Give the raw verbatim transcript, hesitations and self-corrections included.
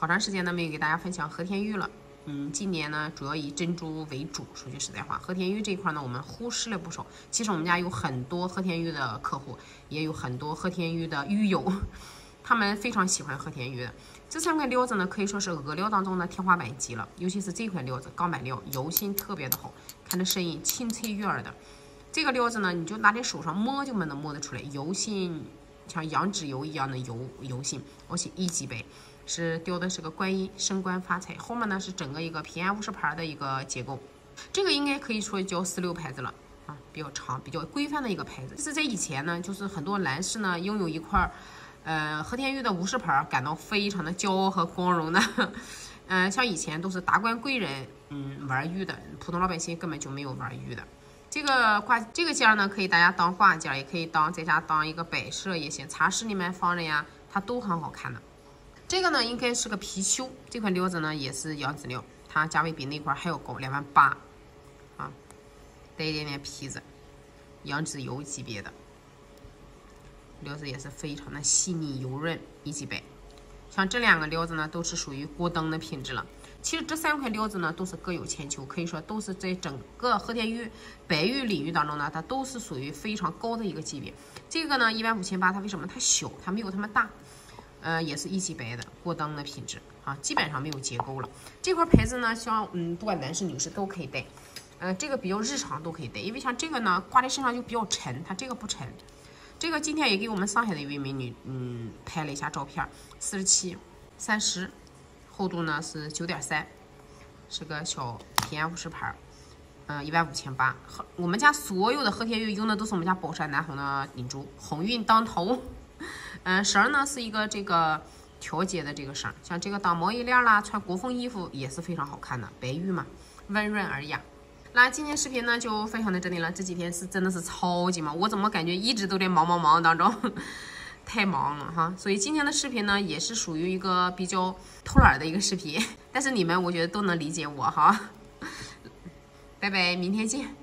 好长时间呢没有给大家分享和田玉了。嗯，今年呢主要以珍珠为主。说句实在话，和田玉这一块呢我们忽视了不少。其实我们家有很多和田玉的客户，也有很多和田玉的玉友，他们非常喜欢和田玉的。这三块料子呢可以说是鹅料当中的天花板级了，尤其是这块料子钢板料，油性特别的好，看着声音清脆悦耳的。这个料子呢，你就拿在手上摸就能摸得出来，油性像羊脂油一样的油油性，而且一级白。是雕的是个观音升官发财，后面呢是整个一个平安五十牌的一个结构，这个应该可以说叫四六牌子了啊，比较长比较规范的一个牌子。是在以前呢，就是很多男士呢拥有一块呃和田玉的五十牌，感到非常的骄傲和光荣的。嗯、呃，像以前都是达官贵人嗯玩玉的，普通老百姓根本就没有玩玉的。这个挂这个件呢，可以大家当挂件，也可以当在家当一个摆设也行，茶室里面放着呀，它都很好看的。这个呢应该是个貔貅，这块料子呢也是羊脂料，它价位比那块还要高，两万八啊，带一点点皮子，羊脂油级别的料子也是非常的细腻油润，一级白。像这两个料子呢都是属于锅灯的品质了。其实这三块料子呢都是各有千秋，可以说都是在整个和田玉白玉领域当中呢，它都是属于非常高的一个级别。这个呢一万五千八，它为什么它小？它没有它们大。呃，也是一级白的锅灯的品质啊，基本上没有结构了。这块牌子呢，像嗯，不管男士女士都可以戴，呃，这个比较日常都可以戴，因为像这个呢挂在身上就比较沉，它这个不沉。这个今天也给我们上海的一位美女嗯拍了一下照片，四十七、三十，厚度呢是九点三，是个小平安五十牌，嗯，一万五千八。我们家所有的和田玉用的都是我们家宝山南红的银珠，鸿运当头。嗯，绳呢是一个这个调节的这个绳，像这个当毛衣链啦，穿国风衣服也是非常好看的，白玉嘛，温润而雅。那今天视频呢就分享到这里了，这几天是真的是超级忙，我怎么感觉一直都在忙忙忙当中，太忙了哈。所以今天的视频呢也是属于一个比较偷懒的一个视频，但是你们我觉得都能理解我哈。拜拜，明天见。